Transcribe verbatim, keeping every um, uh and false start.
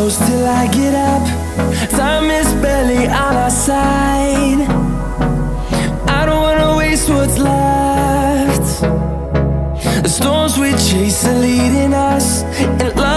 close till I get up. Time is barely on our side. I don't wanna waste what's left. The storms we chase are leading us, and love